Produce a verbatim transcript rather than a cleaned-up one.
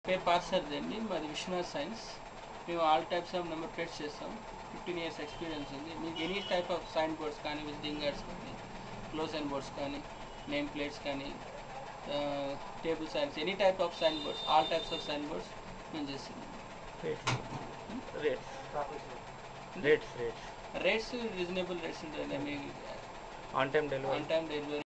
Pay పార్సర్ అండి మాది విశ్వనాథ్ సైన్స్. మేము all types of number plates చేస్తాం. ఫిఫ్టీన్ ఇయర్స్ ఎక్స్పీరియన్స్ ఉంది. మీకు any type of sign boards కానీ, విజిటింగ్ కార్డ్స్ కానీ, క్లోజ్ సైన్ బోర్డ్స్ కానీ, నేమ్ ప్లేట్స్ కానీ, table signs, any type of sign boards, all types of sign boards మేము చేస్తున్నాం. Rates rates rates rates reasonable rates ఉంటాయండి. మీకు on time delivery on time delivery